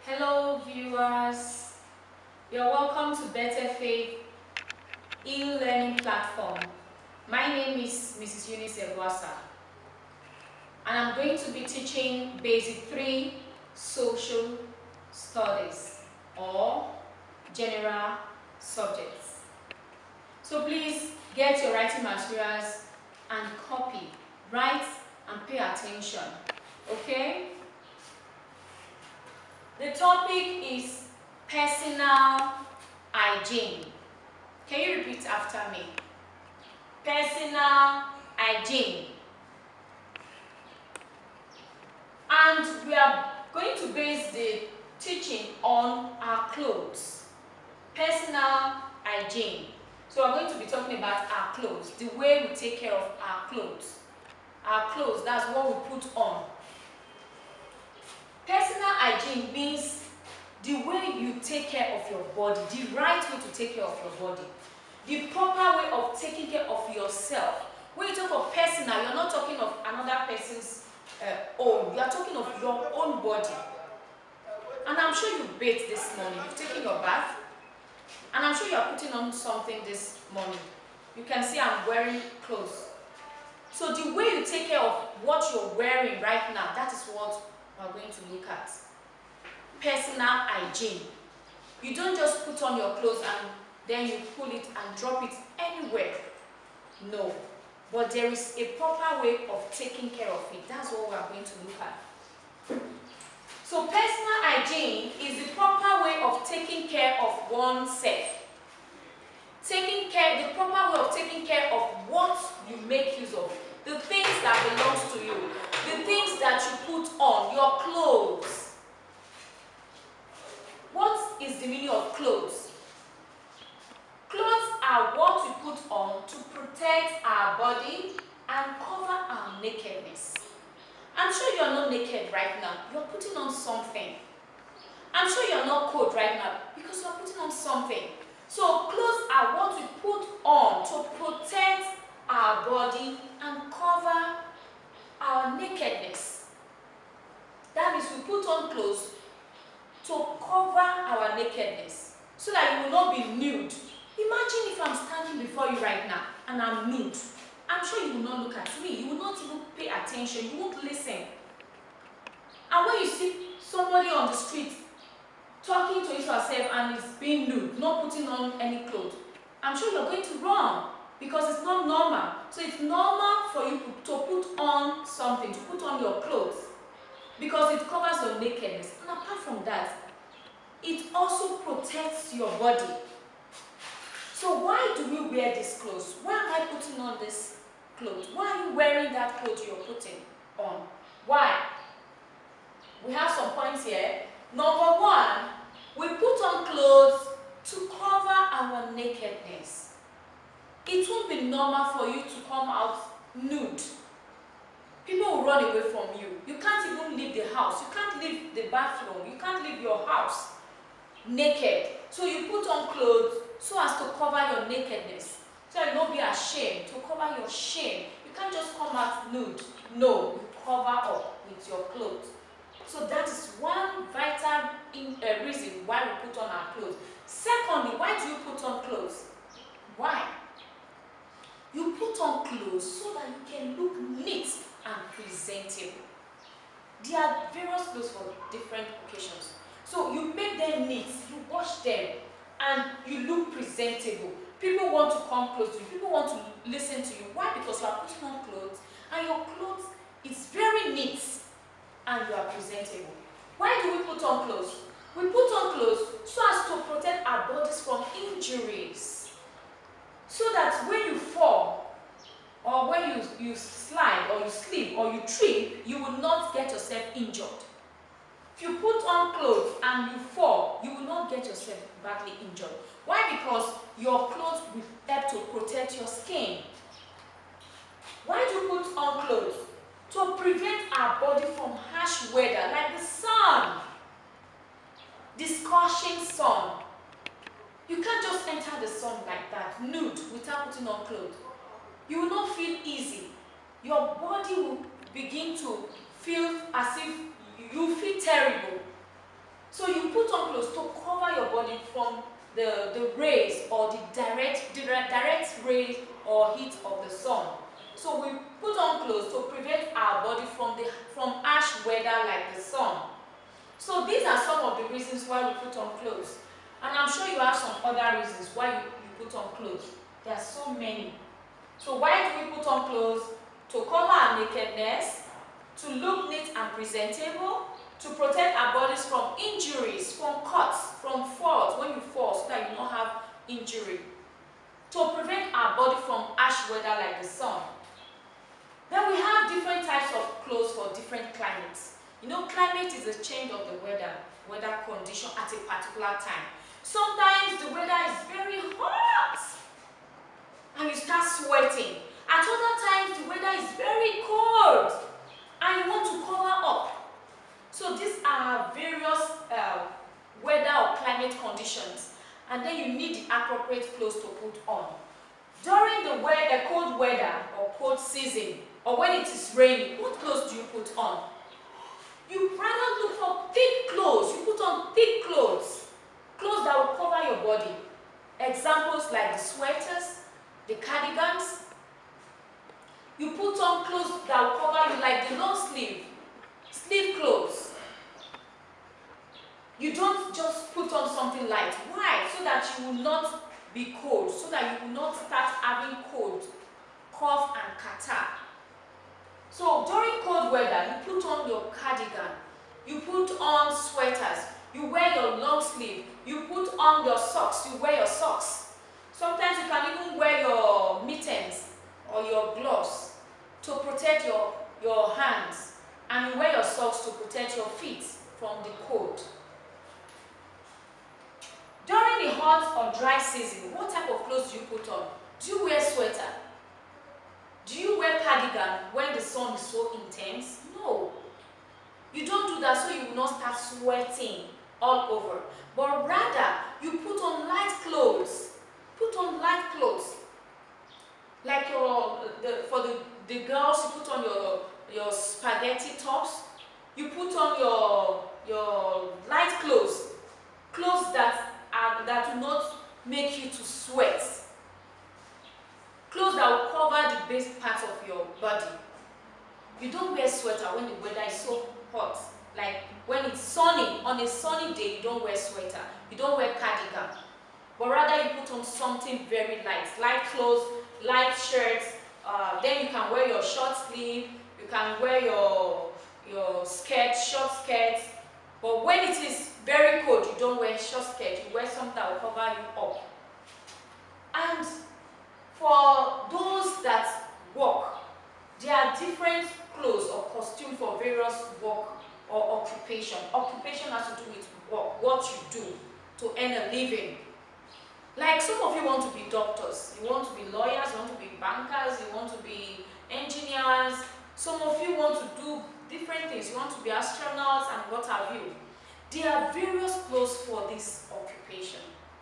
Hello viewers, you're welcome to Better Faith e-learning platform. My name is Mrs. Eunice Egwasa and I'm going to be teaching Basic 3 Social Studies or General Subjects. So please get your writing materials and copy, write and pay attention, okay? The topic is personal hygiene. Can you repeat after me? Personal hygiene. And we are going to base the teaching on our clothes. Personal hygiene. So we're going to be talking about our clothes, the way we take care of our clothes. Our clothes, that's what we put on. Personal hygiene means the way you take care of your body, the right way to take care of your body, the proper way of taking care of yourself. When you talk of personal, you're not talking of another person's own. You are talking of your own body. And I'm sure you bathed this morning. You've taken your bath. And I'm sure you are putting on something this morning. You can see I'm wearing clothes. So the way you take care of what you're wearing right now, that is what we're going to look at. Personal hygiene. You don't just put on your clothes and then you pull it and drop it anywhere. No. But there is a proper way of taking care of it. That's what we are going to look at. So personal hygiene is the proper way of taking care of oneself. The proper way of taking care of what you make use of. The things that belongs to you. The things that you put on, your clothes. What is the meaning of clothes? Clothes are what we put on to protect our body and cover our nakedness. I'm sure you are not naked right now. You are putting on something. I'm sure you are not cold right now because you are putting on something. So clothes are what we put on to protect our body and cover our nakedness. That means we put on clothes to cover our nakedness so that you will not be nude. Imagine if I'm standing before you right now and I'm nude. I'm sure you will not look at me. You will not even pay attention. You won't listen. And when you see somebody on the street talking to yourself and is being nude, not putting on any clothes, I'm sure you're going to run because it's not normal. So it's normal for you to put on something, to put on your clothes because it covers your nakedness. And apart from that, it also protects your body. So why do we wear these clothes? Why am I putting on this clothes? Why are you wearing that clothes you're putting on? Why? We have some points here. Number one, we put on clothes to cover our nakedness. It won't be normal for you to come out nude. People will run away from you. You can't even leave the house. You can't leave the bathroom. You can't leave your house naked. So you put on clothes so as to cover your nakedness. So you don't be ashamed, to cover your shame. You can't just come out nude. No, you cover up with your clothes. So that is one vital reason why we put on our clothes. Secondly, why do you put on clothes? Why? You put on clothes so that you can look neat and presentable. There are various clothes for different occasions. So you make them neat, you wash them, and you look presentable. People want to come close to you. People want to listen to you. Why? Because you are putting on clothes, and your clothes is very neat, and you are presentable. Why do we put on clothes? We put on clothes so as to protect our bodies from injuries. So that when you fall, or when you slide, or you slip, or you trip, you will not get yourself injured. If you put on clothes and you fall, you will not get yourself badly injured. Why? Because your clothes will help to protect your skin. Why do you put on clothes? To prevent our body from harsh weather like the sun, the scorching sun. You can't just enter the sun like that, nude, without putting on clothes. You will not feel easy. Your body will begin to feel as if you feel terrible. So you from the rays or the direct rays or heat of the sun. So we put on clothes to prevent our body from harsh weather like the sun. So these are some of the reasons why we put on clothes. And I'm sure you have some other reasons why you put on clothes. There are so many. So why do we put on clothes? To cover our nakedness, to look neat and presentable, to protect our bodies from injuries, from cuts, from falls, when you fall, so that you don't have injury. To prevent our body from harsh weather like the sun. Then we have different types of clothes for different climates. You know, climate is a change of the weather condition at a particular time. Sometimes the weather is very hot and you start sweating. At other times the weather is very cold and you want to cover up. So these are various weather or climate conditions, and then you need the appropriate clothes to put on. During the cold weather or cold season, or when it is raining, what clothes do you put on? You rather look for thick clothes. You put on thick clothes. Clothes that will cover your body. Examples like the sweaters, the cardigans. You put on clothes that will cover you, like the long sleeve clothes. You don't just put on something light. Why? So that you will not be cold, so that you will not start having cold, cough and catarrh. So during cold weather, you put on your cardigan, you put on sweaters, you wear your long sleeve, you put on your socks, you wear your socks. Sometimes you can even wear your mittens or your gloves to protect your hands, and you wear your socks to protect your feet from the cold. During the hot or dry season, what type of clothes do you put on? Do you wear sweater? Do you wear cardigan when the sun is so intense? No. You don't do that so you will not start sweating all over. But rather, you put on light clothes. Put on light clothes. Like for the girls, you put on your spaghetti tops. You put on your light clothes. Clothes that do not make you to sweat. Clothes that will cover the base part of your body. You don't wear sweater when the weather is so hot. Like when it's sunny, on a sunny day, you don't wear sweater. You don't wear cardigan. But rather you put on something very light. Light clothes, light shirts. Then you can wear your short sleeve. You can wear your skirt, short skirt. But when it is very cold, you don't wear short skirt. You wear something that will cover you up. And for those that work, there are different clothes or costume for various work or occupation. Occupation has to do with work, what you do to earn a living. Like some of you want to be doctors, you want to be lawyers, you want to be bankers, you want to be engineers. Some of you want to do different things. You want to be astronauts and what have you. There are various clothes for this occupation.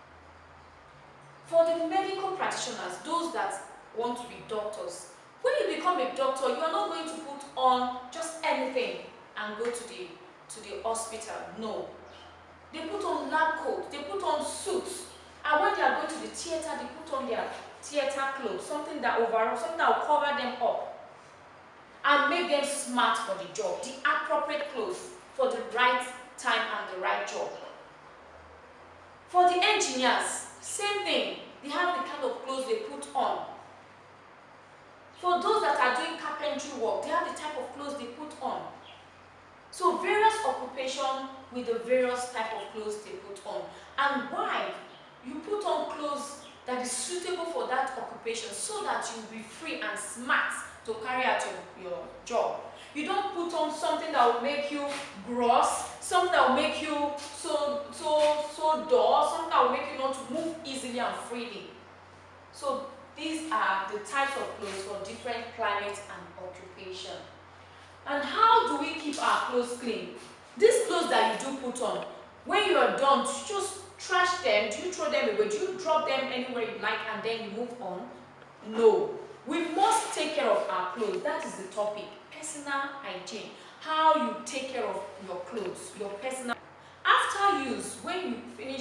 For the medical practitioners, those that want to be doctors, when you become a doctor, you are not going to put on just anything and go to the hospital. No. They put on lab coats, they put on suits, and when they are going to the theater, they put on their theater clothes, something that will cover them up and make them smart for the job, the appropriate clothes for the right time and the right job. For the engineers, same thing. They have the kind of clothes they put on. For those that are doing carpentry work, they have the type of clothes they put on. So various occupations with the various type of clothes they put on. And why? You put on clothes that is suitable for that occupation so that you'll be free and smart to carry out your job. You don't put on something that will make you gross, something that will make you so dull, something that will make you not to move easily and freely. So these are the types of clothes for different climates and occupation. And how do we keep our clothes clean? These clothes that you do put on, when you are done, just trash them. Do you throw them away? Do you drop them anywhere you like and then you move on? No. We must take care of our clothes. That is the topic. Personal hygiene. How you take care of your clothes, your personal. After use, when you finish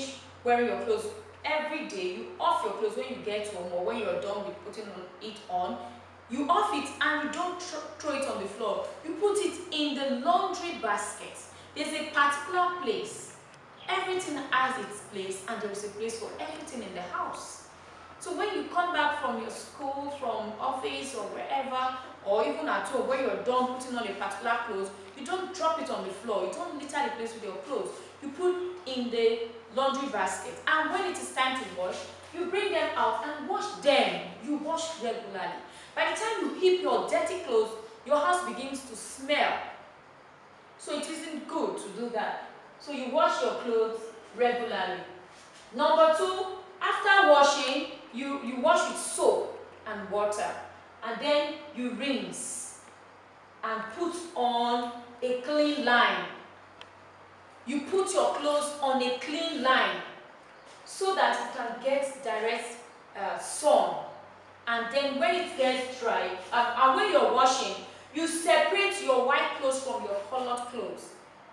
wearing your clothes every day. You off your clothes when you get home or when you're done with putting it on. You off it and you don't throw it on the floor. You put it in the laundry basket. There's a particular place. Everything has its place, and there is a place for everything in the house. So when you come back from your school, from office or wherever, or even at home, when you're done putting on a particular clothes, you don't drop it on the floor. You don't litter the place with your clothes. You put in the laundry basket, and when it is time to wash, you bring them out and wash them. You wash regularly. By the time you heap your dirty clothes, your house begins to smell. So it isn't good to do that. So you wash your clothes regularly. Number 2, after washing, you wash with soap and water, and then you rinse and put on a clean line. You put your clothes on a clean line so that it can get direct sun. And then when it gets dry, and when you're washing, you separate your white clothes from your colored clothes.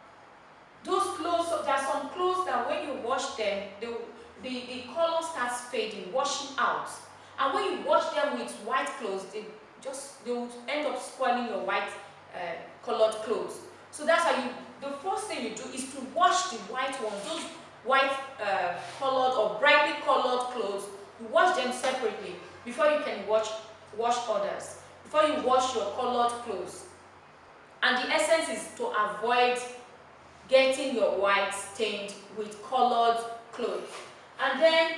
Those clothes, there are some clothes that when you wash them, the color starts fading, washing out. And when you wash them with white clothes, they will end up spoiling your white colored clothes. So that's how the first thing you do is to wash the white ones, those white colored or brightly colored clothes. You wash them separately before you can wash others, before you wash your colored clothes. And the essence is to avoid getting your white stained with colored clothes. And then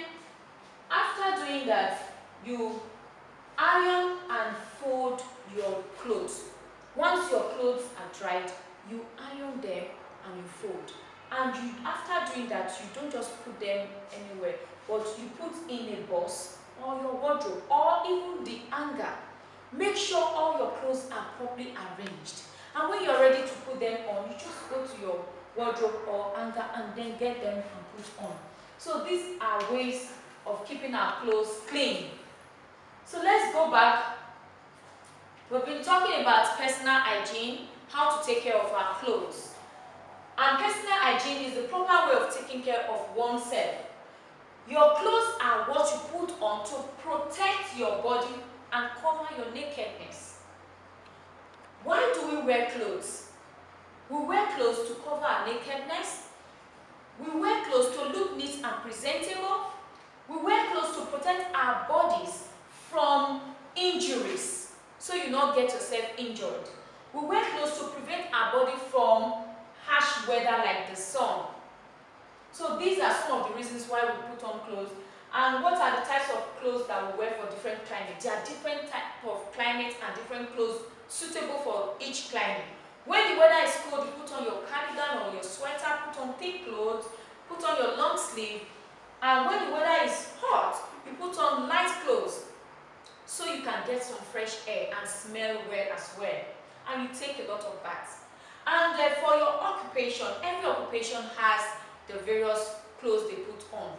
after doing that, you iron and fold your clothes. Once your clothes are dried, you iron them and you fold. And after doing that, you don't just put them anywhere, but you put in a box or your wardrobe or even the hanger. Make sure all your clothes are properly arranged. And when you're ready to put them on, you just go to your wardrobe or hanger and then get them and put on. So these are ways of keeping our clothes clean. So let's go back. We've been talking about personal hygiene, how to take care of our clothes. And personal hygiene is the proper way of taking care of oneself. Your clothes are what you put on to protect your body and cover your nakedness. Why do we wear clothes? We wear clothes to cover our nakedness. We wear clothes to look neat and presentable. We wear clothes to protect our bodies from injuries, so you don't get yourself injured. We wear clothes to prevent our body from harsh weather like the sun. So these are some of the reasons why we put on clothes. And what are the types of clothes that we wear for different climates? There are different types of climates and different clothes suitable for each climate. When the weather is cold, you put on your cardigan or your sweater, put on thick clothes, put on your long sleeve. And when the weather is hot, you put on light clothes so you can get some fresh air and smell well as well. And you take a lot of baths. And for your occupation, every occupation has the various clothes they put on.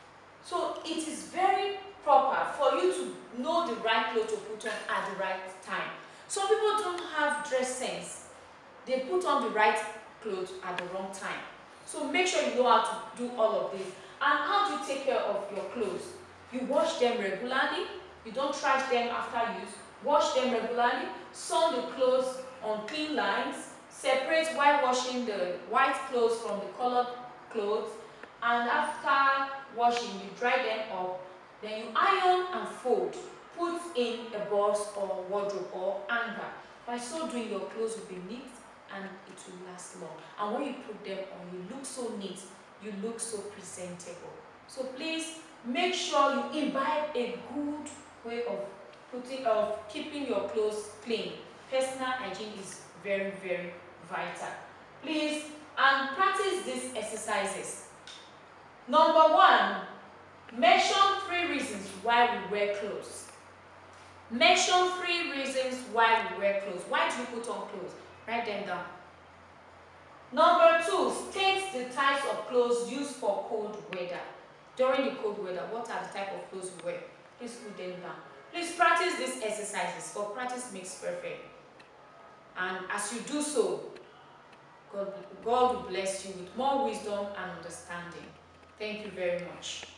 So it is very proper for you to know the right clothes to put on at the right time. Some people don't have dress sense. They put on the right clothes at the wrong time. So make sure you know how to do all of this. And how do you take care of your clothes? You wash them regularly. You don't trash them after use. Wash them regularly. Sun the clothes on clean lines. Separate while washing the white clothes from the colored clothes. And after washing, you dry them up. Then you iron and fold. Put in a box or wardrobe or hanger. By so doing, your clothes will be neat and it will last long. And when you put them on, you look so neat, you look so presentable. So please make sure you imbibe a good way of keeping your clothes clean. Personal hygiene is very, very vital. Please, and practice these exercises. Number 1, mention 3 reasons why we wear clothes. Mention 3 reasons why we wear clothes. Why do you put on clothes? Write them down. Number 2, state the types of clothes used for cold weather. During the cold weather, what are the type of clothes we wear? Please put them down. Please practice these exercises, for practice makes perfect. And as you do so, God will bless you with more wisdom and understanding. Thank you very much.